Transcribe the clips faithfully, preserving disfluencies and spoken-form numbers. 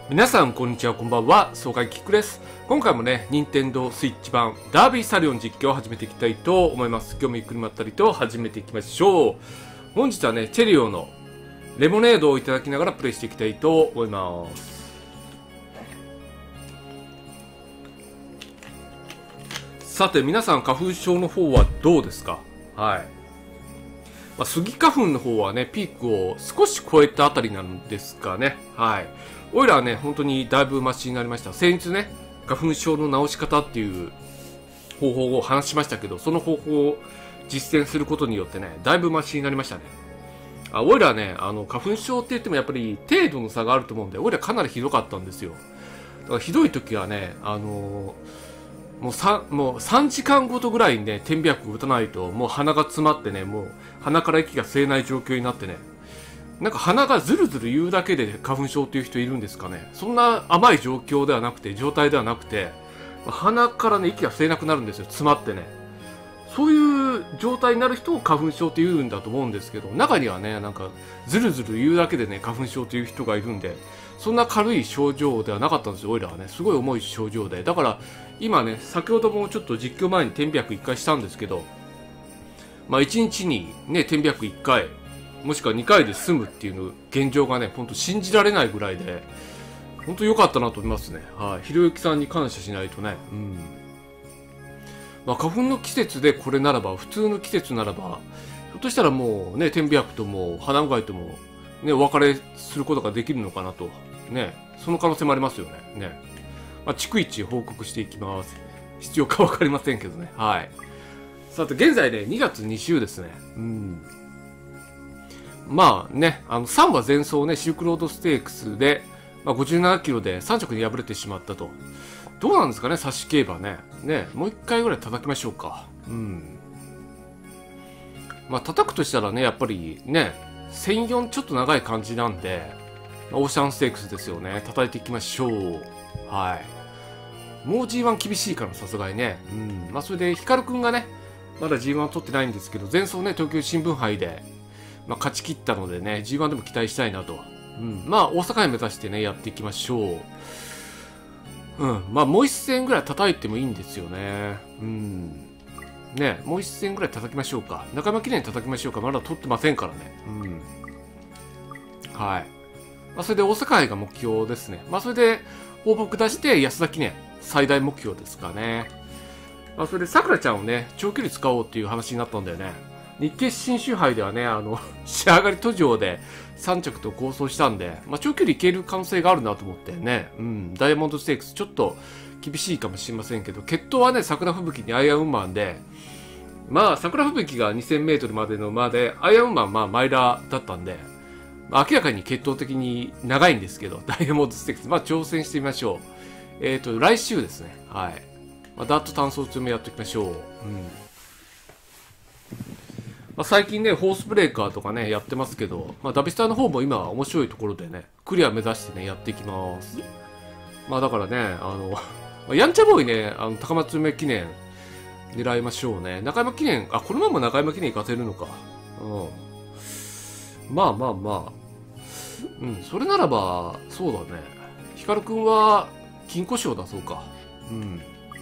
皆さんこんにちは、こんばんは。爽快キックです。今回もね、任天堂スイッチ版ダービーサリオン実況を始めていきたいと思います。今日もゆっくりまったりと始めていきましょう。本日はね、チェリオのレモネードをいただきながらプレイしていきたいと思います。さて皆さん、花粉症の方はどうですか？はい。まあ、スギ花粉の方はね、ピークを少し超えたあたりなんですかね。はい。おいらはね、本当にだいぶマシになりました。先日ね、花粉症の治し方っていう方法を話しましたけど、その方法を実践することによってね、だいぶマシになりましたね。あ、おいらはね、あの、花粉症って言ってもやっぱり程度の差があると思うんで、おいらかなりひどかったんですよ。だからひどい時はね、あのー、もうさ、もうさんじかんごとぐらいにね、点鼻薬打たないと、もう鼻が詰まってね、もう鼻から息が吸えない状況になってね、なんか鼻がズルズル言うだけで花粉症っていう人いるんですかね。そんな甘い状況ではなくて、状態ではなくて、鼻からね、息が吸えなくなるんですよ。詰まってね。そういう状態になる人を花粉症って言うんだと思うんですけど、中にはね、なんか、ズルズル言うだけでね、花粉症っていう人がいるんで、そんな軽い症状ではなかったんですよ、おいらはね。すごい重い症状で。だから、今ね、先ほどもちょっと実況前に点鼻薬いっかいしたんですけど、まあいちにちにね、点鼻薬いっかい、もしくはにかいで済むっていうの現状がね、ほんと信じられないぐらいで、ほんと良かったなと思いますね。はい。ひろゆきさんに感謝しないとね。うん。まあ花粉の季節でこれならば、普通の季節ならば、ひょっとしたらもうね、点鼻薬とも鼻うがいとも、ね、お別れすることができるのかなと。ね。その可能性もありますよね。ね。まあ、逐一報告していきます。必要かわかりませんけどね。はい。さて、現在ね、にがつに週ですね。うん。まあね、あの、さんわ前走ね、シルクロードステークスで、まあ、ごじゅうななキロでさん着に敗れてしまったと。どうなんですかね、差し競馬ね。ね、もう一回ぐらい叩きましょうか。うん。まあ、叩くとしたらね、やっぱりね、せんよんちょっと長い感じなんで、まあ、オーシャンステークスですよね。叩いていきましょう。はい。もう ジーワン 厳しいから、さすがにね。うん。まあ、それで、ヒカルくんがね、まだ ジーワン 取ってないんですけど、前走ね、東京新聞杯で、まあ、勝ち切ったのでね、ジーワン でも期待したいなと。うん。まあ、大阪へ目指してね、やっていきましょう。うん。まあ、もう一戦ぐらい叩いてもいいんですよね。うん。ね、もう一戦ぐらい叩きましょうか。中山記念叩きましょうか。まだ取ってませんからね。うん。はい。まあ、それで大阪杯が目標ですね。まあ、それで、放牧出して安田記念、最大目標ですかね。まあ、それで、桜ちゃんをね、長距離使おうっていう話になったんだよね。日経新州杯ではね、あの、仕上がり途上でさん着と構想したんで、まあ、長距離いける可能性があるなと思ってね、うん、ダイヤモンドステークスちょっと厳しいかもしれませんけど、決闘はね、桜吹雪にアイアンウーマンで、まあ、桜吹雪がにせんメートルまでの馬で、アイアンウーマンはまあ、マイラーだったんで、まあ、明らかに決闘的に長いんですけど、ダイヤモンドステークス、まあ、挑戦してみましょう。えっと、来週ですね、はい。まあ、ダート単走中もやっていきましょう。うん。まあ、最近ね、ホースブレーカーとかね、やってますけど、まあ、ダビスターの方も今面白いところでね、クリア目指してね、やっていきます。まあだからね、あの、まあ、やんちゃボーイね、あの、高松梅記念、狙いましょうね。中山記念、あ、このまま中山記念行かせるのか。うん。まあまあまあ。うん、それならば、そうだね。ヒカルくんは、金庫賞出そうか。うん。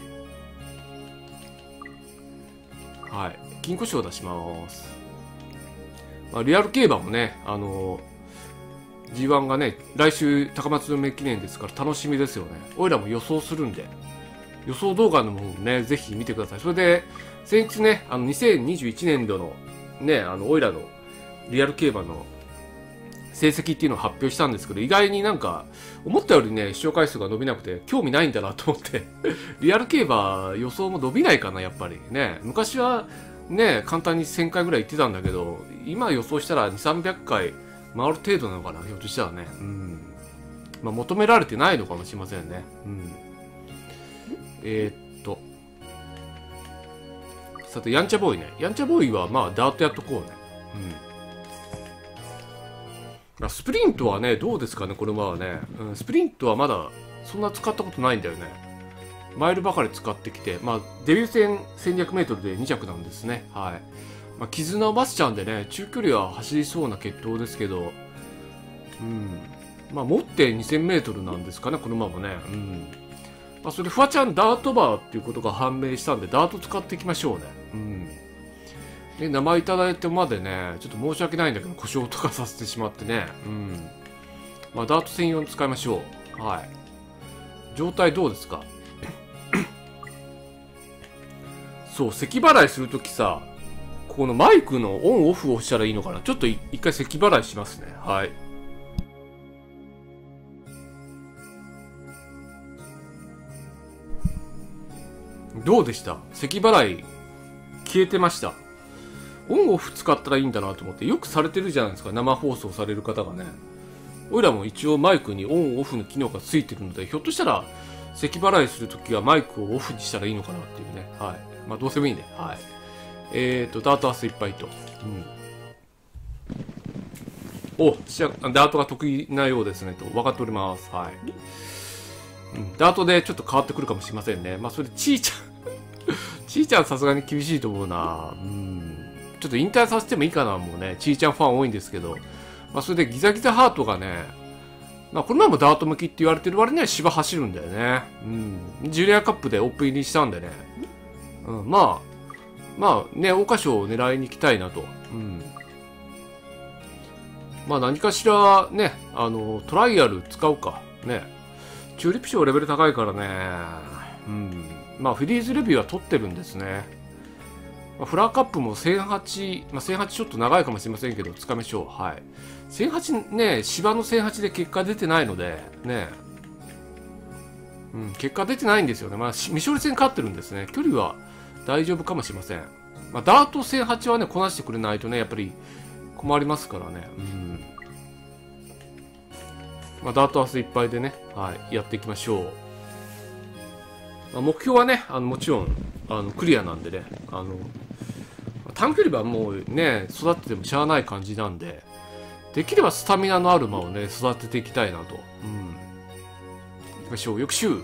はい。金庫賞出します。まあ、リアル競馬もね、あのー、ジーワン がね、来週高松梅記念ですから楽しみですよね。おいらも予想するんで、予想動画の方もね、ぜひ見てください。それで、先日ね、あの、にせんにじゅういちねん度の、ね、あの、おいらのリアル競馬の成績っていうのを発表したんですけど、意外になんか、思ったよりね、視聴回数が伸びなくて、興味ないんだなと思って、リアル競馬予想も伸びないかな、やっぱり。ね、昔は、ね、簡単にせんかいぐらい言ってたんだけど、今予想したらにせんさんびゃっかい回る程度なのかな、ひょっとしたらね。うん。まあ、求められてないのかもしれませんね。うん。えー、っと。さて、やんちゃボーイね。やんちゃボーイは、まあ、ダートやっとこうね。うん。スプリントはね、どうですかね、これはね。うん、スプリントはまだ、そんな使ったことないんだよね。マイルばかり使ってきて、まあ、デビュー戦せんにひゃくメートルでに着なんですね。はい。まあ、絆をバスちゃんでね、中距離は走りそうな決闘ですけど、うん。 まあ持ってにせんメートルなんですかね、この馬もね。うん。まあそれでフワちゃんダートバーっていうことが判明したんで、ダート使っていきましょうね。うん。で、名前いただいてまでね、ちょっと申し訳ないんだけど、故障とかさせてしまってね。うん。まあダート専用に使いましょう。はい。状態どうですか？そう、咳払いするときさ、ここのマイクのオンオフをしたらいいのかな。ちょっと一回咳払いしますね。はい。どうでした？咳払い消えてました。オンオフ使ったらいいんだなと思って、よくされてるじゃないですか、生放送される方がね。おいらも一応マイクにオンオフの機能がついてるので、ひょっとしたら咳払いするときはマイクをオフにしたらいいのかなっていうね。はい。まあどうせもいいね。はい。えーと、ダートアスいっぱいと。うん。お、ダートが得意なようですねと。分かっております。はい。うん、ダートでちょっと変わってくるかもしれませんね。まあそれでちーちゃん。ちーちゃんさすがに厳しいと思うな。うん。ちょっと引退させてもいいかな、もうね。ちーちゃんファン多いんですけど。まあそれでギザギザハートがね、まあこの前もダート向きって言われてる割には芝走るんだよね。うん。ジュニアカップでオープン入りしたんでね。うん。まあ、まあね、桜花賞を狙いに行きたいなと。うん。まあ何かしらね、あの、トライアル使うか。ね。チューリップ賞レベル高いからね。うん。まあフリーズレビューは取ってるんですね。まあ、フラーカップもせんはち、まあせんはちちょっと長いかもしれませんけど、つかめましょう。はい。せんはちね、芝のせんはちで結果出てないので、ね。うん、結果出てないんですよね。まあ、未勝利戦勝ってるんですね。距離は大丈夫かもしれません。まあ、ダートせんはちはね、こなしてくれないとね、やっぱり困りますからね。うん。まあ、ダート明日いっぱいでね、はい、やっていきましょう。まあ、目標はね、あの、もちろん、あの、クリアなんでね、あの、短距離はもうね、育ててもしゃあない感じなんで、できればスタミナのある馬をね、育てていきたいなと。うん。行きましょう。翌週。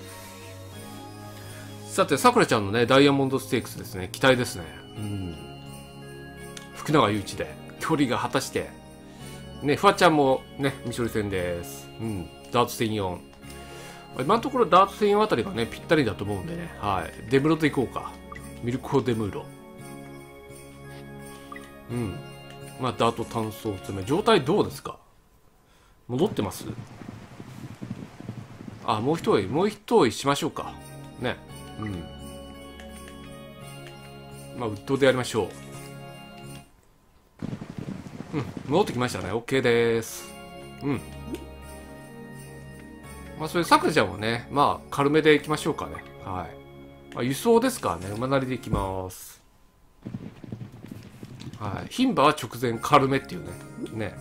さて、さくらちゃんのね、ダイヤモンドステークスですね。期待ですね。うん。福永祐一で、距離が果たして、ね、フワちゃんもね、未勝利戦です。うん。ダート専用。今のところダート専用あたりがね、ぴったりだと思うんでね。はい。デムロと行こうか。ミルコ・デムーロ。うん。まあ、ダート単走詰め。状態どうですか？戻ってます？あ、もう一追い、もう一追いしましょうか。ね。うん。まあ、ウッドでやりましょう。うん。戻ってきましたね。OK です。うん。まあ、それ、さくらちゃんはね、まあ、軽めでいきましょうかね。はい。まあ、輸送ですからね。馬なりでいきます。はい。牝馬は直前軽めっていうね。ね。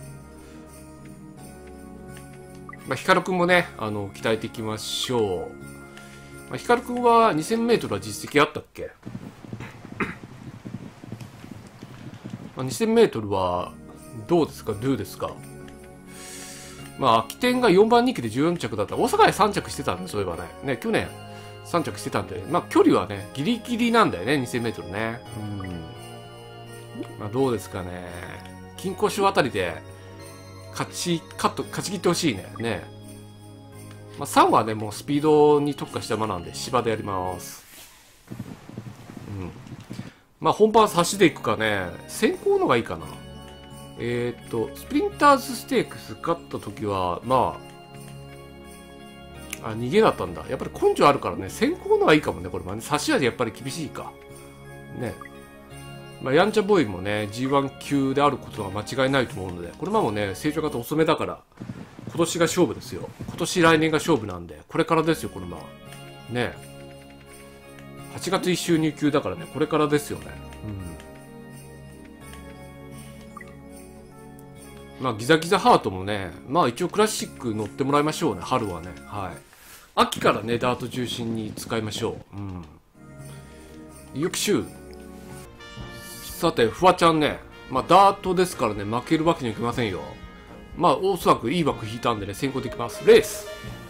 まあ、ヒカルくんもね、あの、鍛えていきましょう。まあ、ヒカルくんはにせんメートルは実績あったっけ？まあ、にせんメートルは、どうですか？ドゥですか？まあ、起点がよんばん人気でじゅうよん着だった。大阪でさん着してたんで、そういえばね。ね、去年さん着してたんで、まあ、距離はね、ギリギリなんだよね、にせんメートルね。うん。まあ、どうですかね。金庫賞あたりで、勝ち、カット、勝ち切ってほしいね。ね。まあ、さんはね、もうスピードに特化した馬なんで、芝でやります。うん。まあ、本番差しでいくかね、先行のがいいかな。えー、っと、スプリンターズステークス勝った時は、まあ、あ、逃げだったんだ。やっぱり根性あるからね、先行のがいいかもね、これはね。差し味やっぱり厳しいか。ね。まあ、やんちゃボーイもね、ジーワン 級であることは間違いないと思うので、これもね、成長型遅めだから、今年が勝負ですよ。今年来年が勝負なんで、これからですよ、この馬。ね。はちがついっ週入級だからね、これからですよね。うん。まあ、ギザギザハートもね、まあ一応クラシック乗ってもらいましょうね、春はね。はい。秋からね、ダート中心に使いましょう。うん。翌週。さて、フワちゃんね、まあ、ダートですからね、負けるわけにはいきませんよ。まあ、おそらくいい枠引いたんでね、先行できます。レース。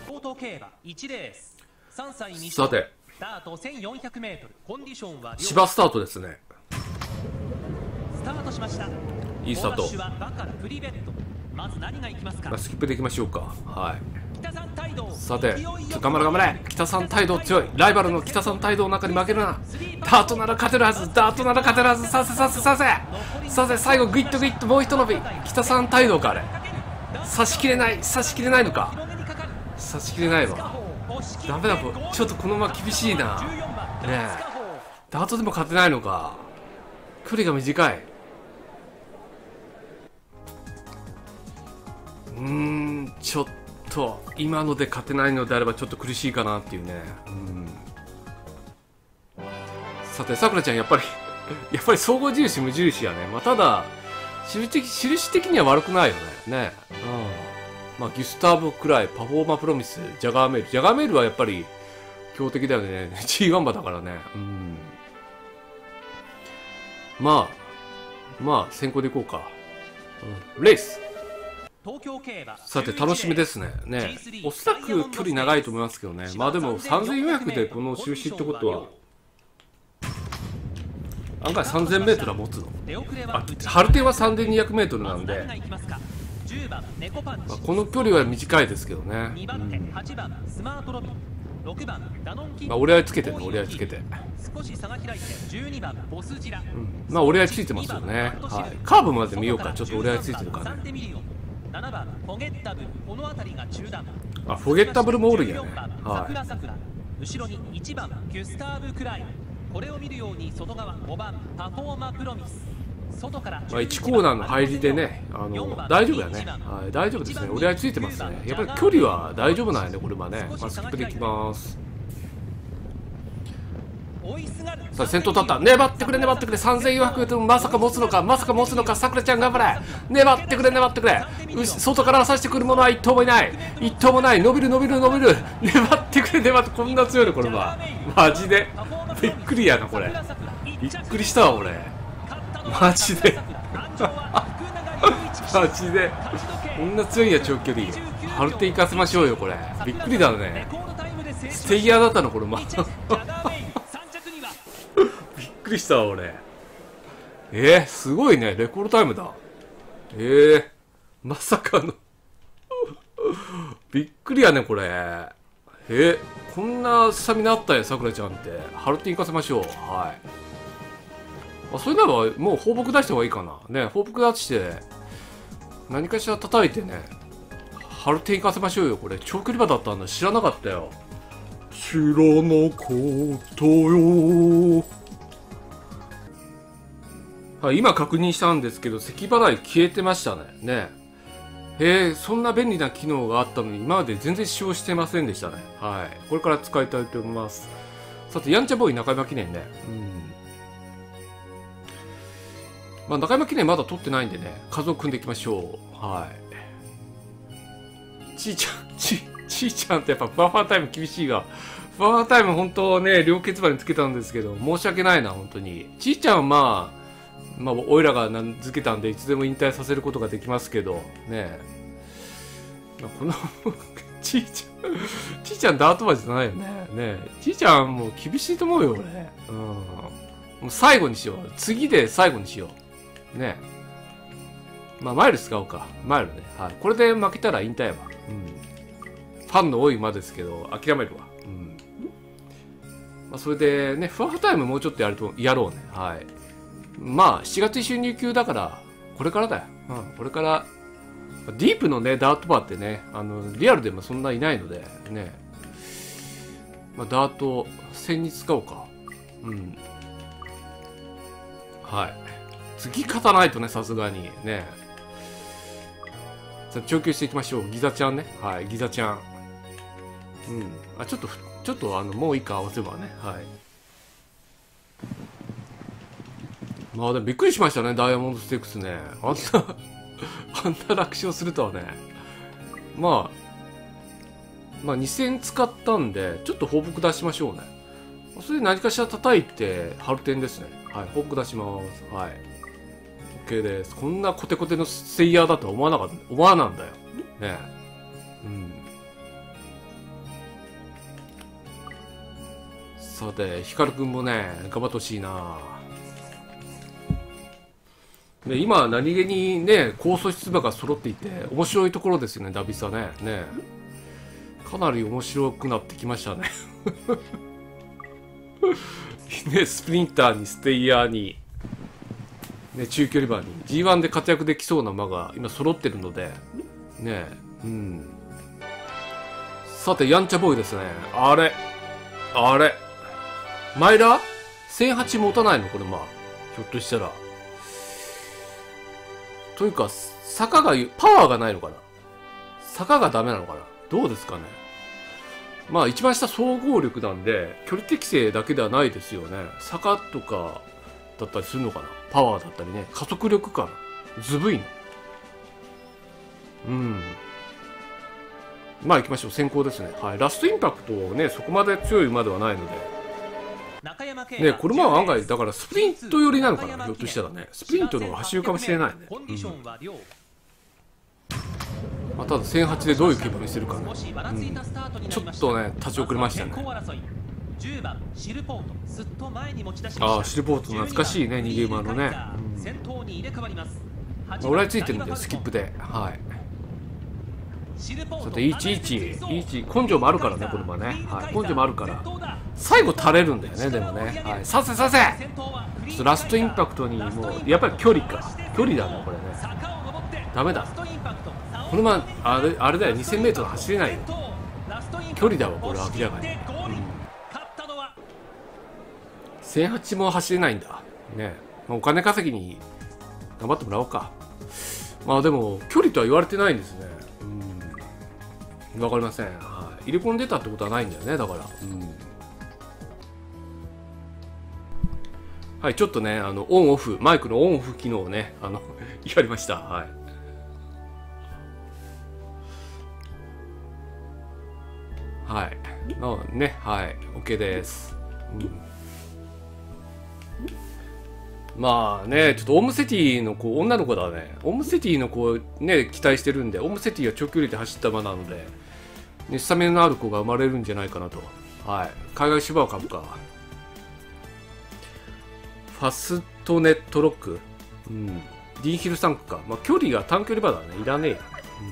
さて、芝スタートですね。 スタートしました。 いいスタート。 バカラフリーベッドまず何がいきますか。 まあ、スキップでいきましょうか。はい。 北山態度。 さて、ちょっと頑張れ頑張れ。北さん態度強い。ライバルの北さん態度の中に負けるな。ダートなら勝てるはず。ダートなら勝てるはず。させさせさせ。させ、最後グイッとグイッともう一伸び。北さん態度かあれ。差しきれない。差しきれないのか。差しきれないわ。ダメだ、ちょっとこの馬厳しいな。ねえ。ダートでも勝てないのか。距離が短い。うーん、ちょっと今ので勝てないのであればちょっと苦しいかなっていうね。うん。さて、さくらちゃんやっぱりやっぱり総合印無印やね。まあ、ただ印的印的には悪くないよね。ね。うん。まあ、ギュスターブくらい、パフォーマープロミス、ジャガーメール。ジャガーメールはやっぱり強敵だよね。ジーワン 馬だからね。うん。まあ、まあ、先行でいこうか。うん、レース。さて、楽しみですね。ね。おそらく距離長いと思いますけどね。まあでも、さんぜんよんひゃくでこの印ってことは、案外さんぜんメートルは持つの。あ、ハルテンはさんぜんにひゃくメートルなんで、まあ、この距離は短いですけどね。うん、まあ、折り合いつけてね、折り合いつけて。うん、まあ、折り合いついてますよね。はい。カーブまで見ようか。ちょっと折り合いついてるかね。あ、フォゲッタブルもおるんやね。はい。後ろにいちばんギュスターブ・クライ。これを見るように外側ごばんパフォーマプロミス。外からまあいちコーナーの入りでね、あの大丈夫やね。はい、大丈夫ですね。折り合いついてますね。やっぱり距離は大丈夫なんやね、これはね。まあ、スキップでいきます。さあ、先頭立った。粘ってくれ、粘ってくれ。さんぜんよんひゃくメートルまさか持つのか、まさか持つのか。さくらちゃん頑張れ。粘ってくれ、粘ってくれ。外から刺してくる者は一頭もいない。一頭もない。伸びる、伸びる、伸びる。粘ってくれ、粘って。こんな強いの、これは。マジで。びっくりやな、これ。びっくりしたわ、俺。マジで。マジで。こんな強いや、長距離。ハルテ行かせましょうよ、これ。びっくりだね。ステイヤーだったの、これ、ま。びっくりしたわ、俺。えー、すごいね。レコードタイムだ。えー、まさかの。びっくりやね、これ。えー、こんなスタミナあったよ、さくらちゃんって。ハルテ行かせましょう。はい。あ、それならもう放牧出した方がいいかな。ね、放牧出して、何かしら叩いてね、ハルテ行かせましょうよ、これ。長距離馬だったんだ。知らなかったよ。知らなかったよ。はい、今確認したんですけど、咳払い消えてましたね。ね。へえ、そんな便利な機能があったのに、今まで全然使用してませんでしたね。はい。これから使いたいと思います。さて、やんちゃボーイ中山記念ね。うん。まあ、中山記念まだ取ってないんでね、数を組んでいきましょう。はい。ちーちゃん、ち、ちーちゃんってやっぱバッファータイム厳しいが、バッファータイム本当ね、両ケツバにつけたんですけど、申し訳ないな、本当に。ちーちゃんはまあ、まあ、おいらが名付けたんで、いつでも引退させることができますけど、ね。まあ、このちーちゃん、ちーちゃんダート馬じゃないよね。ね。ちーちゃんもう厳しいと思うよ、俺。うん。もう最後にしよう。次で最後にしよう。ね。まあ、マイル使おうか。マイルね。はい。これで負けたら引退やわ。うん。ファンの多い馬ですけど、諦めるわ。うん。まあ、それでね、ふわふわタイムもうちょっとやると、やろうね。はい。まあ、しちがつ一週入級だから、これからだよ。うん。これから、ディープのね、ダートバーってね、あの、リアルでもそんないないので、ね。まあ、ダート、戦に使おうか。うん。はい。次勝たないとね、さすがに。ね。さあ、調教していきましょう。ギザちゃんね。はい、ギザちゃん。うん。あ、ちょっと、ちょっと、あの、もういいか合わせばね。はい。まあ、でもびっくりしましたね、ダイヤモンドステークスね。あんな、あんな楽勝するとはね。まあ、まあ、にせん使ったんで、ちょっと放牧出しましょうね。それで何かしら叩いて、ハルテンですね。はい、放牧出します。はい。OK です。こんなコテコテのセイヤーだとは思わなかった、思わなんだよ。ね。うん。さて、ヒカルくんもね、頑張ってほしいな。 で今何気にね高素質馬が揃っていて面白いところですよね、ダビサね。ねかなり面白くなってきましたね。ねスプリンターにステイヤーに、ね、中距離馬に ジーワン で活躍できそうな馬が今揃ってるのでね。うん。さてやんちゃボーイですね。あれあれマイラーせんはち持たないのこれ、まあひょっとしたら。というか坂がパワーがないのかな、坂がダメなのかな、どうですかね。まあ一番下総合力なんで距離適正だけではないですよね。坂とかだったりするのかな、パワーだったりね、加速力かな、ずぶいの。うん。まあ行きましょう、先行ですね。はい、ラストインパクトねそこまで強い馬ではないのでね、これも案外だからスプリント寄りなのかな、ひょっとしたらねスプリントの方が走るかもしれないね。うん、まあ、ただせんはちでどういう気分にするかね、うん、ちょっとね立ち遅れましたね。ああシルポート懐かしいね、逃げ馬のね、うん、俺はついてるんだよスキップで。はい、さていちいちいち根性もあるからねこれはね、はい、根性もあるから最後垂れるんだよね。でもね、はい、させさせちょっとラストインパクトにもうやっぱり距離か距離だなこれね、ダメだこのままあれあれだよ にせんメートル 走れないよ、距離だわこれ明らかに、うん、せんはちも走れないんだね。まあ、お金稼ぎに頑張ってもらおうか。まあでも距離とは言われてないんですね。うん、わかりません。はい、入れ込んでたってことはないんだよね、だから。うん、はい、ちょっとね、あのオンオフ、マイクのオンオフ機能をね、あのやりました。はい。はい。のね、はい、OK です。うん、まあね、ちょっとオムセティのこう女の子だね。オムセティの子ね、期待してるんで、オムセティは長距離で走った馬なので、ね、スタミナのある子が生まれるんじゃないかなと。はい。海外芝を買うか。ファストネットロック。うん。ディーンヒルさん区か。まあ、距離が短距離馬だね。いらねえよ。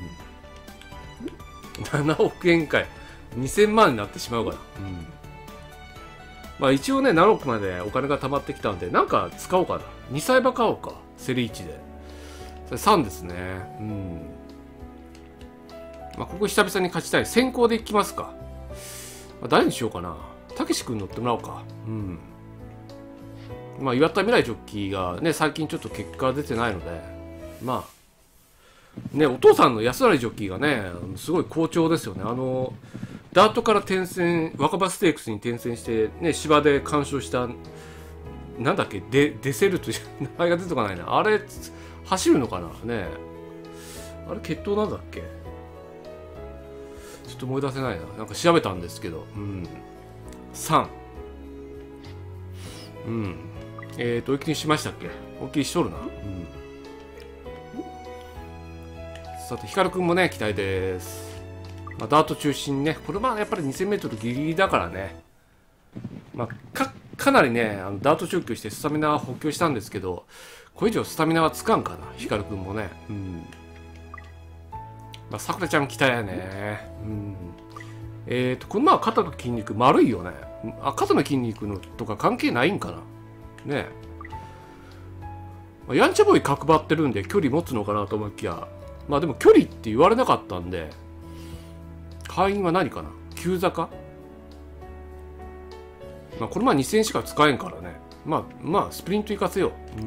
うん。ななおくえんかい。にせんまんになってしまうから。うん。まあ一応ね、ななおくまでお金が貯まってきたんで、なんか使おうかな。にさい馬買おうか。セリいちで。それさんですね。うん。まあここ久々に勝ちたい。先行でいきますか。まあ、誰にしようかな。たけし君乗ってもらおうか。うん。まあ岩田未来ジョッキーがね、最近ちょっと結果出てないので、まあ、ね、お父さんの安成ジョッキーがね、すごい好調ですよね。あの、ダートから転戦、若葉ステークスに転戦して、ね、芝で完勝した、なんだっけ、デデセルという名前が出てこないな。あれ、走るのかなね。あれ、決闘なんだっけ、ちょっと思い出せないな。なんか調べたんですけど。うん。さん。うん。えーと、お気にしましたっけ、お気にしとるな。うん。さて、ヒカルくんもね、期待です。まあ、ダート中心にね、これはやっぱり にせんメートル ギリギリだからね、まあ、かかなりね、あのダート調教してスタミナは補強したんですけど、これ以上スタミナはつかんかな、ヒカルくんもね。うん。まあ、さくらちゃん期待やね。うん。えーと、このまま肩の筋肉丸いよね。あ、肩の筋肉のとか関係ないんかな。ねえ。まあ、やんちゃボーイ角張ってるんで距離持つのかなと思いきや、まあでも距離って言われなかったんで、会員は何かな、急坂、まあこれまあにせんしか使えんからね、まあまあスプリント行かせよう。うん、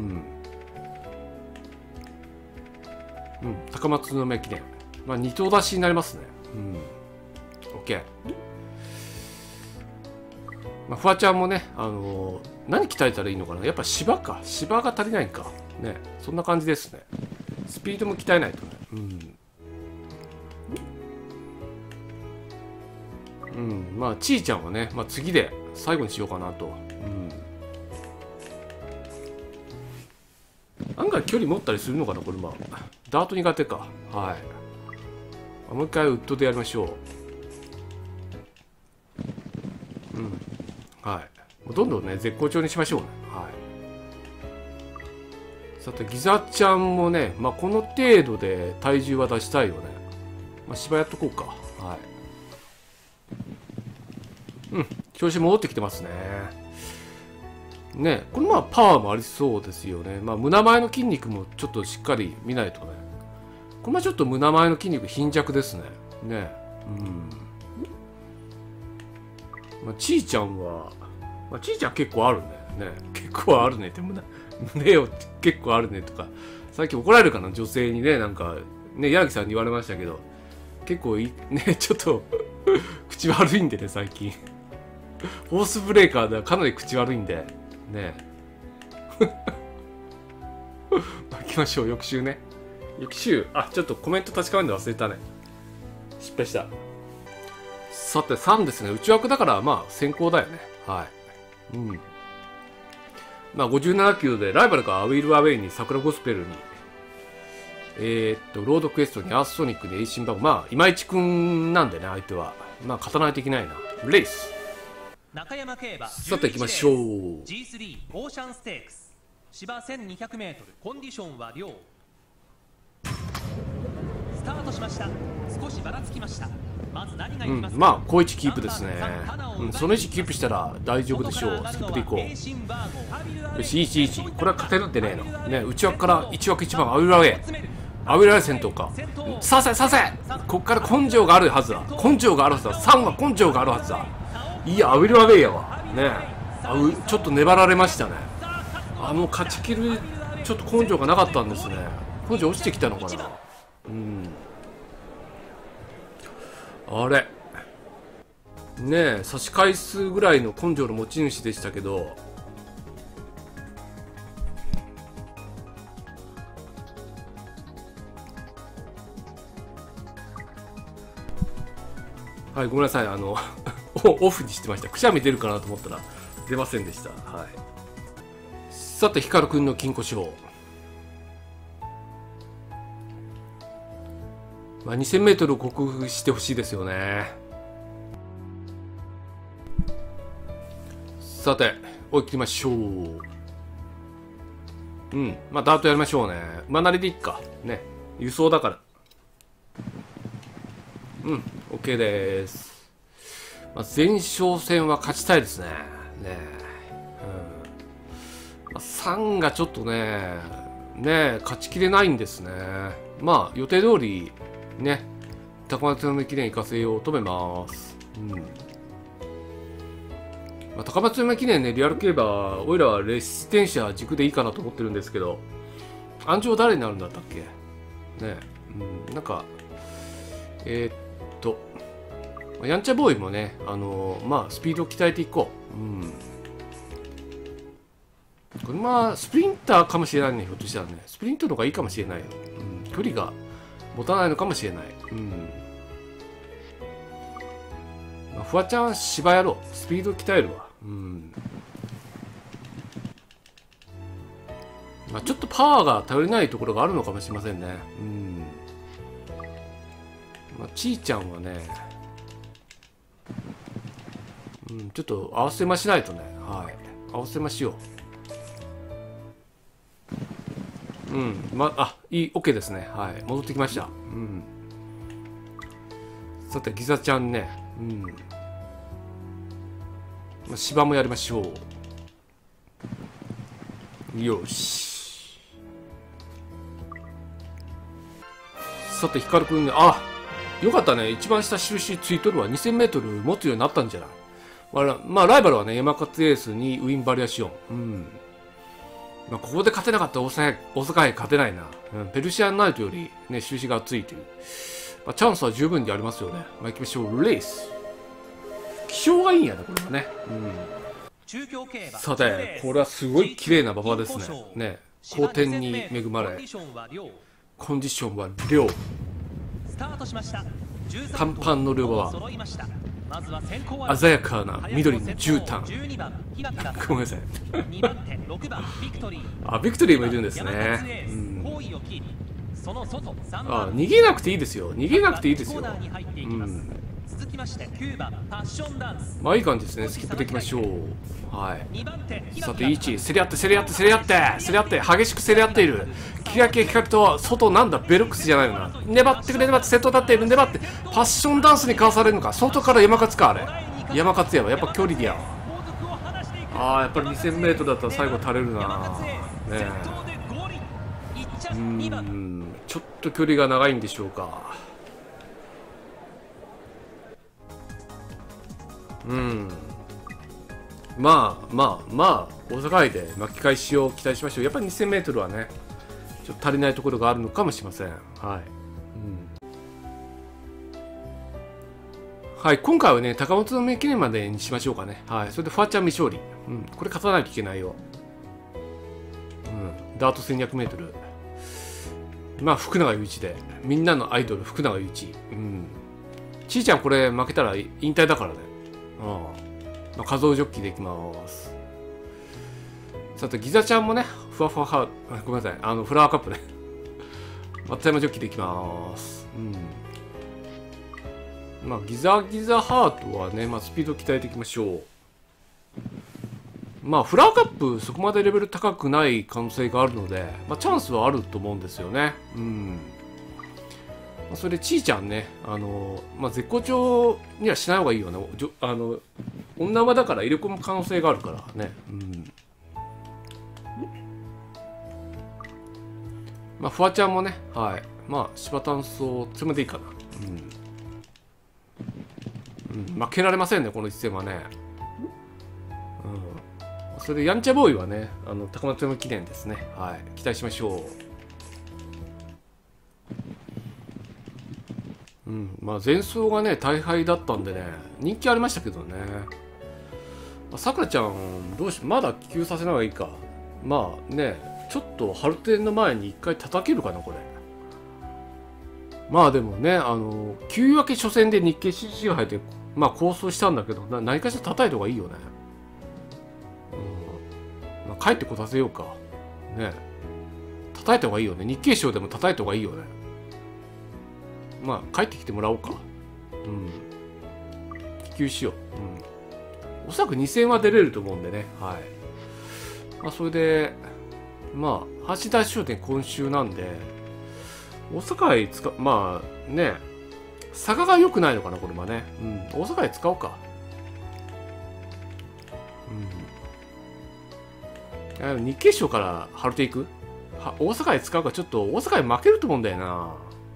うん、高松宮記念、まあに頭出しになりますね。うん、 OK。 まあフワちゃんもね、あのー、何鍛えたらいいのかな、やっぱ芝か、芝が足りないんかね、そんな感じですね。スピードも鍛えないとね。うん、うん、まあちーちゃんはね、まあ、次で最後にしようかなと。うん、案外距離持ったりするのかなこれ。まあダート苦手か。はい、もう一回ウッドでやりましょう。うん、はい、どんどんね絶好調にしましょうね。はい、 さてギザちゃんもね、まあ、この程度で体重は出したいよね。まあ、芝やっとこうか。はい。うん、調子戻ってきてますね。ね、これまあパワーもありそうですよね。まあ胸前の筋肉もちょっとしっかり見ないとね。これはちょっと胸前の筋肉貧弱ですね。ね、うん。まあ、ちーちゃんは、まあ、ちーちゃん結構あるね。ね、結構あるねって胸、胸を結構あるねとか、最近怒られるかな、女性にね、なんか、ね、柳さんに言われましたけど、結構い、ね、ちょっと口悪いんでね、最近。ホースブレーカーではかなり口悪いんで、ね。行きましょう、翌週ね。翌週、あ、ちょっとコメント確かめるの忘れたね。失敗した。さて、さんですね。内枠だから、まあ、先行だよね。はい。うん。まあ、ごじゅうななキロで、ライバルがアウィルアウェイに、桜ゴスペルに、えー、っと、ロードクエストに、アースソニックに、エイシンバーグ。まあ、今市くんなんでね、相手は。まあ、勝たないといけないな。レース。 中山競馬さて、行きましょう。 ジースリー オーシャンステークス。芝 せんにひゃくメートル。コンディションは良。スタートしました。少しばらつきました。まず何がいきますか。 うん、まあ、好位置キープですね。うん、その位置キープしたら大丈夫でしょう。スキップでいこう。よし、いちいち。これは勝てるってねえの。ね、内枠からいち枠いちばん、アウィルアウェイ。アウィルアウェイ先頭か。させ、させこっから根性があるはずだ。根性があるはずだ。さんは根性があるはずだ。いや、アウィルアウェイやわ。ねあうちょっと粘られましたね。あの、勝ち切る、ちょっと根性がなかったんですね。根性落ちてきたのかな。うん。あれねえ差し返すぐらいの根性の持ち主でしたけど、はい、ごめんなさい、あのオフにしてました。くしゃみ出るかなと思ったら出ませんでした。はい。さて、光くんの金庫賞、まあ、にせんメートルを克服してほしいですよね。さて、追い切りましょう。うん、まあ、ダートやりましょうね。馬なりでいっか。ね、輸送だから。うん、OK です。まあ、前哨戦は勝ちたいですね。ね、うん。まあ、さんがちょっとね、ね、勝ちきれないんですね。まあ、予定通り、ね、高松山記念行かせようと思います。うん。まあ、高松山記念ね、リアル競馬、おいらはレシステンシャ軸でいいかなと思ってるんですけど、安城誰になるんだったっけね、うん、なんか、えー、っと、やんちゃボーイもね、あのー、まあ、スピードを鍛えていこう。うん。これまあ、スプリンターかもしれないね、ひょっとしたらね。スプリントの方がいいかもしれないよ。うん、距離が持たないのかもしれない。うん。まあ、フワちゃんは芝やろう。スピード鍛えるわ。うん。まあ、ちょっとパワーが頼りないところがあるのかもしれませんね。うん。まあ、ちーちゃんはね、うん、ちょっと合わせましないとね。はい。合わせましよう。うん。ま、あ、いい、OK ですね。はい。戻ってきました。うん。さて、ギザちゃんね。うん。まあ、芝もやりましょう。よし。さて、ヒカルくんね。あ、よかったね。一番下印ついとるわ。にせんメートル持つようになったんじゃない。まあ、まあ、ライバルはね、山勝エースにウィンバリアシオン。うん。まあ、ここで勝てなかったら大阪へ勝てないな。うん、ペルシアンナイトよりね、印がついてる。まあ、チャンスは十分にありますよね。まあ、行きましょう。レース。気象がいいんやね、これはね。うん。さて、これはすごい綺麗な馬場ですね。ね。好天に恵まれ。コンディションは良。短パンの両馬は鮮やかな緑の絨毯。ごめんなさい。あ、ビクトリーもいるんですね。うん、あ、逃げなくていいですよ。逃げなくていいですよ。うん。 きましてきゅうばんパッションダンス。 まあいい感じですね。スキップでいきましょう。はい。 にばん手さていち、競り合って競り合って競り合って競り合って激しく競り合っている。キラキラ光と外なんだベルクスじゃないのな。粘ってくれ粘って先頭立っている。粘ってパッションダンスにかわされるのか。外から山勝かあれ。山勝やわ。やっぱ距離でやわ。ああやっぱり にせんメートル だったら最後垂れるな。ねえ。うーんちょっと距離が長いんでしょうか。うんまあまあまあ大阪愛で巻き返しを期待しましょう。やっぱり にせんメートル はねちょっと足りないところがあるのかもしれません。はい、うん、はい今回はね高松宮記念までにしましょうかね。はいそれでフワちゃん未勝利、うん、これ勝たないといけないよ。うんダート せんにひゃくメートル まあ福永祐一でみんなのアイドル福永祐一、うん、ちいちゃんこれ負けたら引退だからね。うんまあ、数をジョッキでいきます。さてギザちゃんもねふわふわはごめんなさいあのフラワーカップね松山ジョッキでいきます。うんまあギザギザハートはね、まあ、スピード鍛えていきましょう。まあフラワーカップそこまでレベル高くない可能性があるので、まあ、チャンスはあると思うんですよね。うんそれでちいちゃんね、あのまあ、絶好調にはしない方がいいよね。あの女馬だから入れ込む可能性があるからね。うんまあフワちゃんもね、はいまあ芝炭素それまでいいかな。うん、うん、負けられませんねこの一戦はね。うんそれでやんちゃボーイはねあの高松山記念ですね。はい期待しましょう。うんまあ、前走がね大敗だったんでね人気ありましたけどね。さくらちゃんどうしまだ気球させない方がいいか。まあねちょっと春天の前に一回叩けるかなこれ。まあでもねあの休明け初戦で日経 シージー が入ってまあ構想したんだけどな何かしら叩いた方がいいよね。うんまあ、帰ってこさせようかね叩いた方がいいよね。日経賞でも叩いた方がいいよね。まあ帰ってきてもらおうか。うん気球しよう。うんおそらくに戦は出れると思うんでね。はいまあそれでまあ阪神大賞典今週なんで大阪愛使うまあね差が良くないのかなこれはね。うん大阪愛使おうか。うん日経賞から張るていくは大阪愛使うか。ちょっと大阪愛負けると思うんだよな。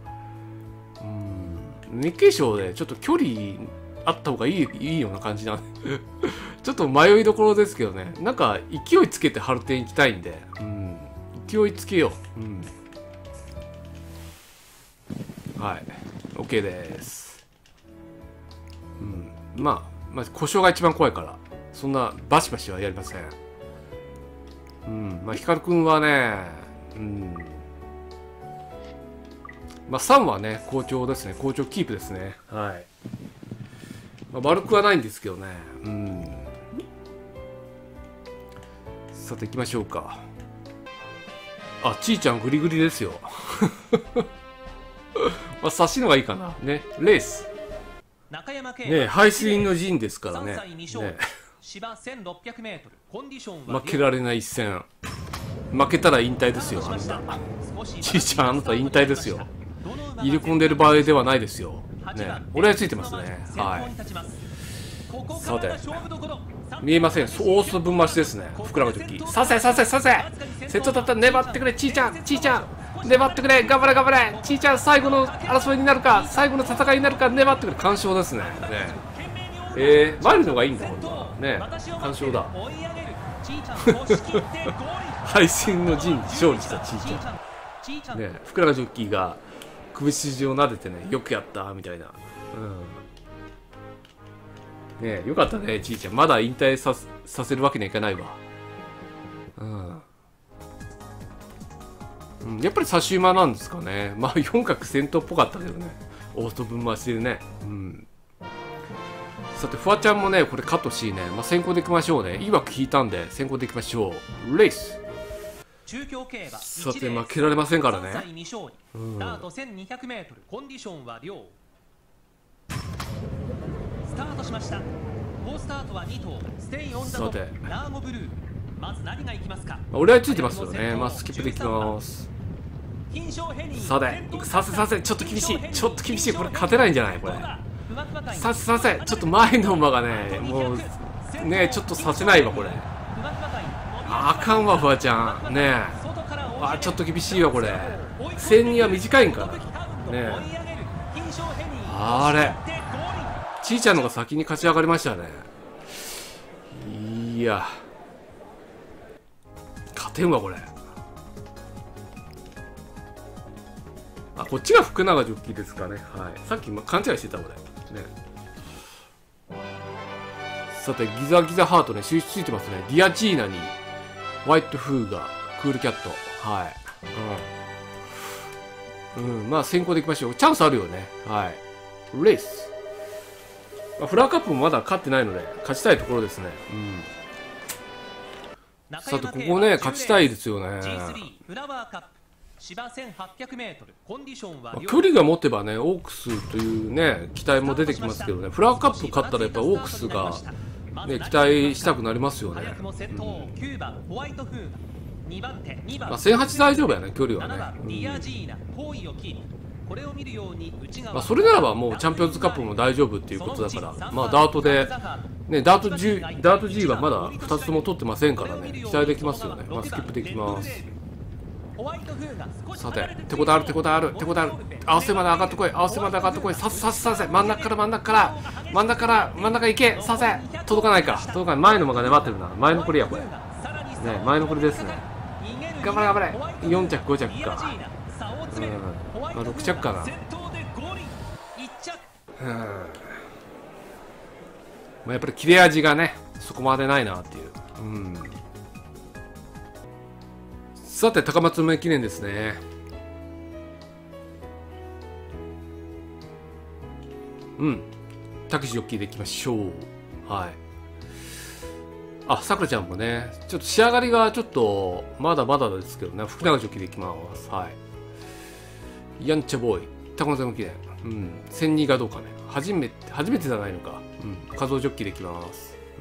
日経賞でちょっと距離あった方がいいいいような感じなんでちょっと迷いどころですけどね。なんか勢いつけて春天行きたいんで、うん、勢いつけよう、うん、はい OK です、うん、まあまあ故障が一番怖いからそんなバシバシはやりません。うんまあ光くんはねうんまあ、さんはね、好調ですね。好調キープですね。はい。まあ、悪くはないんですけどね。うん。さて、行きましょうか。あ、ちーちゃんグリグリですよ。まあ、差しのがいいかな。ね。レース。ね排水の陣ですからね。ね芝せんろっぴゃくメートル、コンディションは負けられない一戦。負けたら引退ですよ、あんな。ちーちゃん、あなた引退ですよ。入れ込んでる場合ではないですよ。ね、俺はついてますね。はい。さて、見えません。大外分増しですね。ふくらがジョッキー。させさせさせ。セットだったら粘ってくれ、ちーちゃん、ちーちゃん。粘ってくれ、頑張れ頑張れ。ちーちゃん、最後の争いになるか、最後の戦いになるか、粘ってくれ。完勝ですね。ねえー、マイルのがいいんだ、本当は。ね完勝だ。配信の陣に勝利したちーちゃん。ねふくらがジョッキーが。首筋を撫でてねよくやったみたいな。うんねえよかったねちーちゃん。まだ引退 さ, させるわけにはいかないわ。うん、うん、やっぱり差し馬なんですかね。まあ四角先頭っぽかったけどねオースト分回してるね。うんさてフワちゃんもねこれカットしいね、まあ、先行でいきましょうね。いい枠引いたんで先行でいきましょう。レースさて負けられませんからね。 ダートせんにひゃくメートル、コンディションは良。 タートしました。好スタートはに頭ステイオンザボさてラーゴブルー。まず何が行きますか。 俺はついてますよね。まあスキップできます。さてさせさせ、ちょっと厳しい、ちょっと厳しい。これ勝てないんじゃないこれ。させさせ、ちょっと前の馬がね、もうねちょっとさせないわこれ。あかんわフワちゃんねえ。あちょっと厳しいわこれ。せんには短いんかなねえ。あれちいちゃんのが先に勝ち上がりましたね。いや勝てんわこれ。あ、こっちが福永ジョッキーですかね。はい。さっき勘違いしてたこれ。ね。さて、ギザギザハートね、印ついてますね。ディアジーナに、ホワイトフーガー、クールキャット。はい。うん。うん、まあ先行でいきましょう。チャンスあるよね。はい。レース。まあ、フラワーカップもまだ勝ってないので、勝ちたいところですね。うん。さて、ここね、勝ちたいですよね。 芝せんはっぴゃくメートル、コンディションは距離が持てばね、オークスというね、期待も出てきますけどね、フラワーカップ勝ったらやっぱオークスが、ね、期待したくなりますよね。うん、まあ、せんはち大丈夫やね、距離はね。うん、まあそれならばもうチャンピオンズカップも大丈夫っていうことだから、まあダートで、ね、ダート G、ダート G はまだふたつとも取ってませんからね、期待できますよね。まあスキップできます。さて、手応えある、手応えある、手応えある。合わせまで上がってこい、合わせまで上がってこい。させさせさせ、真ん中から真ん中から、真ん中から真ん中行け、させ。届かないか、届かない。前の馬が粘ってるな。前残りや、これ。ね、前残りですね。頑張れ、頑張れ。よん着、ご着か。うん。まあ、ろく着かな。うん。まあ、やっぱり切れ味がね、そこまでないなっていう。うん。さて、高松宮記念ですね。うん。たけしジョッキーでいきましょう。はい。あ、さくらちゃんもね、ちょっと仕上がりがちょっと、まだまだですけどね、福永ジョッキーでいきます。はい。やんちゃボーイ、高松宮記念。うん。せんにがどうかね。初めて、初めてじゃないのか。うん。画像ジョッキーでいきます。うん。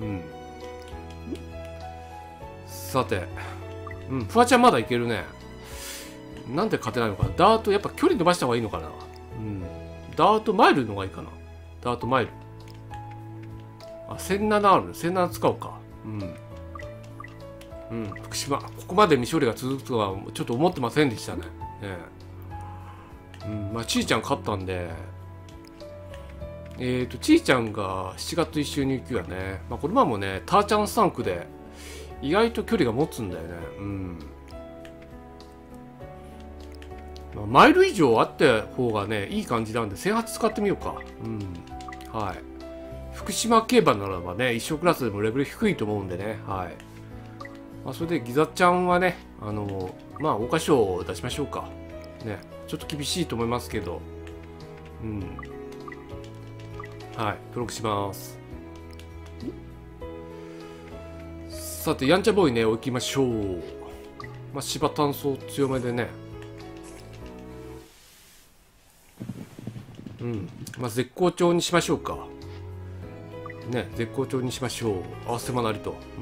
さて。うん、フワちゃんまだいけるね。なんで勝てないのかな。ダート、やっぱ距離伸ばした方がいいのかな。うん。ダートマイルの方がいいかな。ダートマイル。あ、せんななある。せんなな使おうか。うん。うん。福島、ここまで未勝利が続くとはちょっと思ってませんでしたね。ねうん。まあ、ちいちゃん勝ったんで、えっと、ちいちゃんがしちがつ一周入球やね。まあ、この前もね、ターちゃんスタンクで、意外と距離が持つんだよね。うん。まあ、マイル以上あった方がね、いい感じなんで、せんはち使ってみようか。うん。はい。福島競馬ならばね、一生クラスでもレベル低いと思うんでね。はい。まあ、それでギザちゃんはね、あの、まあ、桜花賞を出しましょうか。ね。ちょっと厳しいと思いますけど。うん。はい。登録します。さて、やんちゃボーイね、置きましょう。まあ、芝単走強めでね。うん。まあ、絶好調にしましょうか。ね、絶好調にしましょう。合わせまなりと。うん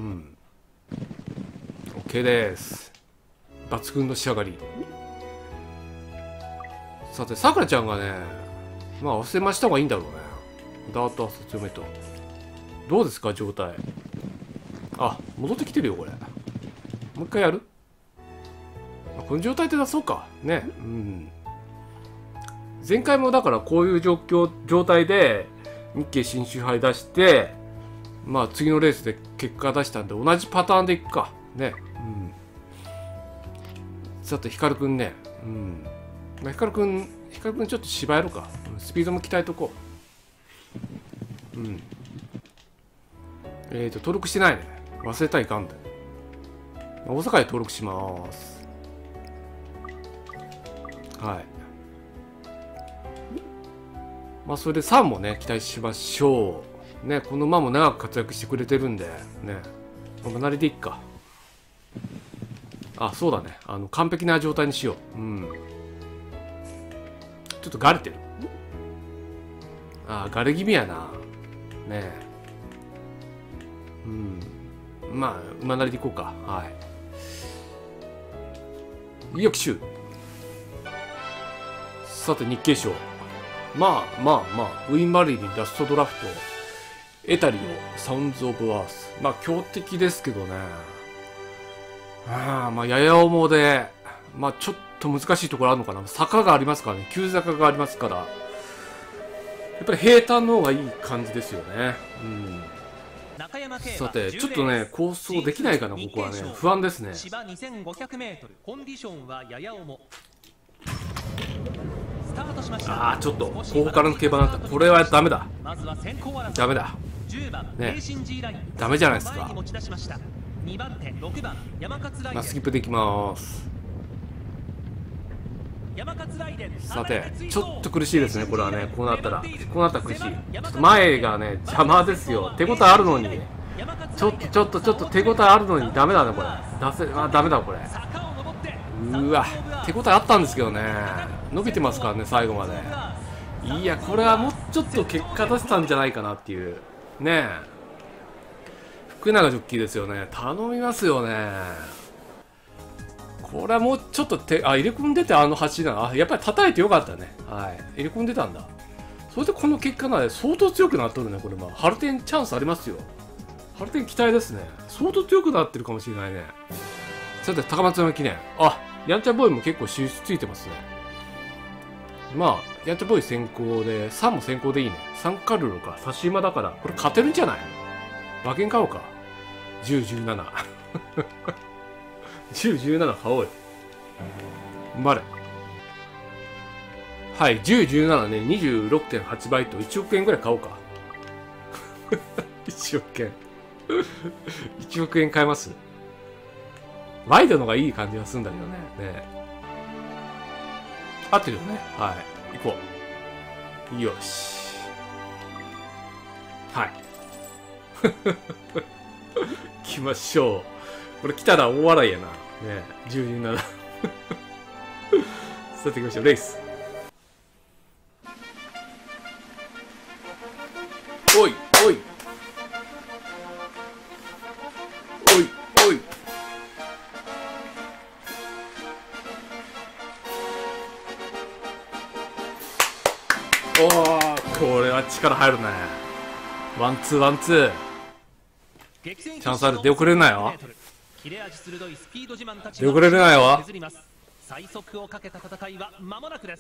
。OK です。抜群の仕上がり。さて、さくらちゃんがね、まあ、合わせました方がいいんだろうね。ダート合わせ強めと。どうですか、状態。あ、戻ってきてるよ、これ。もう一回やる？この状態で出そうか。ね。うん。前回もだからこういう状況、状態で日経新州杯出して、まあ次のレースで結果出したんで同じパターンでいくか。ね。うん。さて、ヒカルくんね。うん。まあ、ヒカルくん、ヒカルくんちょっと芝やろうか。スピードも鍛えとこう。うん。えっと、登録してないね。忘れたらいかんで。大阪へ登録します。はい。まあ、それでさんもね、期待しましょう。ね、この馬も長く活躍してくれてるんで、ね。まあ、なりでいっか。あ、そうだね。あの、完璧な状態にしよう。うん。ちょっとガレてる。あ、ガレ気味やな。 ねえ。うん。まあ、馬なりでいこうか。はい。よきしゅ。さて、日経賞。まあまあまあ、ウィン・マリリン、ラストドラフト、エタリオ、サウンズ・オブ・ワース。まあ、強敵ですけどね。ああ、まあ、やや重で、まあ、ちょっと難しいところあるのかな。坂がありますからね。急坂がありますから。やっぱり平坦の方がいい感じですよね。うん。さて、ちょっとね、構想できないかな、僕はね。不安ですね。 芝 にせんごひゃくメートル、コンディションはやや重。 ああ、ちょっと後方からの競馬なんだ。これはダメだ。ダメだ。ね、ダメじゃないですか。まあ、スキップできます。さて、ちょっと苦しいですね、これはね。こうなったら、こうなったら苦しい。ちょっと前がね、邪魔ですよ。手応えあるのに。ちょっと、ちょっと、ちょっと手応えあるのにダメだね、これ。出せ、あ、ダメだ、これ。うわ、手応えあったんですけどね。伸びてますからね、最後まで。いや、これはもうちょっと結果出せたんじゃないかなっていう。ねえ。福永ジョッキーですよね。頼みますよね。これはもうちょっと手、あ、入れ込んでてあの走りなの。あ、やっぱり叩いてよかったね。はい。入れ込んでたんだ。それでこの結果なら相当強くなっとるね、これは。ハルテンチャンスありますよ。ハルテン期待ですね。相当強くなってるかもしれないね。さて、高松山記念。あ、やんちゃボーイも結構収出ついてますね。まあ、やんちゃボーイ先行で、さんも先行でいいね。さんカルロか、差し馬だから、これ勝てるんじゃない？馬券買おうか。じゅう、じゅうなな。じゅう、じゅうなな買おうよ。まれ。はい、じゅう、じゅうななね、にじゅうろくてんはちばいといちおくえんぐらい買おうか。いちおくえん。いちおくえん買えます？ワイドの方がいい感じがするんだけどね。ね、合ってるよね。はい。行こう。よし。はい。行きましょう。これ来たら大笑いやな。ねえ、じゅう、じゅうなな。さて行きましょう。レース。おい、おい。おい、おい。おー、これは力入るね。ワンツーワンツー。チャンスある。出遅れるなよ。出遅れるなよ。 最速をかけた戦いは間もなくです。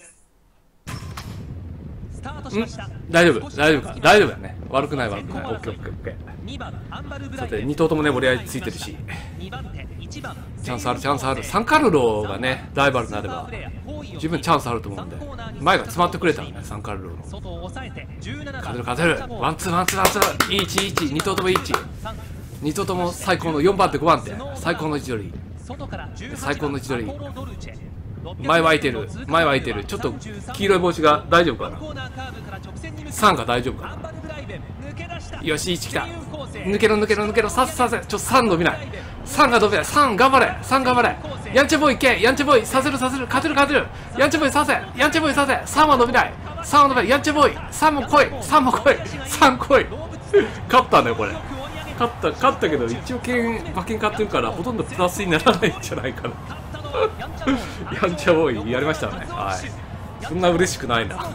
大丈夫、大丈夫か、大丈夫だね。悪くない、悪くない。オッケー、オッケー、オッケー。さて、に頭ともね、盛り上がりついてるし。チャンスある、チャンスある。サンカルロがね、ライバルになれば、十分チャンスあると思うんで。前が詰まってくれたらね、サンカルロの。勝てる、勝てる。ワンツー、ワンツー、ワンツー。いち、いち、に頭ともいち。に頭とも最高のよんばん手、ごばん手。最高の位置取り。最高の位置取り。前は空いてる、前は空いてる。ちょっと黄色い帽子が大丈夫かな。さんが大丈夫かな。よし、いち来た。抜けろ、抜けろ、抜けろ。させ、させ。ちょっとさん伸びない。さんが伸びない。さん頑張れ。さん頑張れ。やんちゃボーイいけ。やんちゃボーイさせる、させる。勝てる、勝てる。やんちゃボーイさせ。やんちゃボーイさせ。さんは伸びない。さんは伸びない。やんちゃボーイ。さんも来い。さんも来い。さん来い。勝ったね、これ。勝った、勝ったけど、いちおくえん馬券買ってるから、ほとんどプラスにならないんじゃないかな。やんちゃボーイやりましたね。はい。そんな嬉しくないな。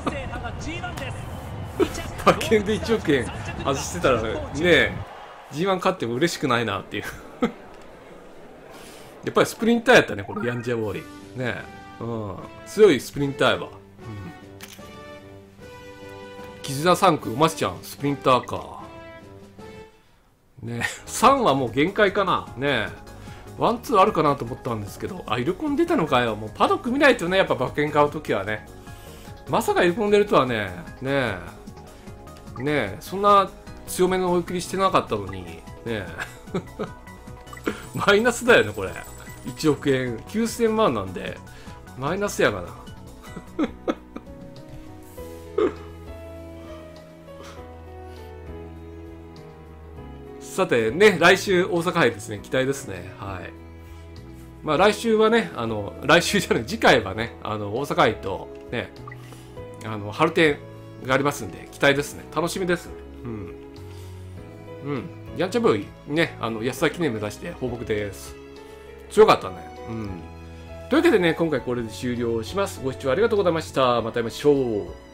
馬券でいちおくえん外してたらね、ジーワン 勝っても嬉しくないなっていう。やっぱりスプリンターやったね、このヤンジャボーイ。ねえ、うん。強いスプリンターやわ。うん。絆さん区、おまちちゃん、スプリンターか。ねえ、さんはもう限界かな。ねえ。ワンツーあるかなと思ったんですけど、あ、入れ込んでたのかよ。もうパドック見ないとね、やっぱ馬券買うときはね。まさか入れ込んでるとはね、ねえ、ねえ、そんな強めの追い切りしてなかったのに、ねえ。マイナスだよね、これ。いちおくえん、きゅうせんまんなんで、マイナスやがな。さてね、来週大阪杯ですね、期待ですね。はい。まあ来週はね、あの、来週じゃない、次回はね、あの、大阪杯とね、あの、春天がありますんで、期待ですね。楽しみですね。うん。 うん。やんちゃボーイ、ね、あの、安田記念目指して放牧です。強かったね。うん。というわけでね、今回これで終了します。ご視聴ありがとうございました。また会いましょう。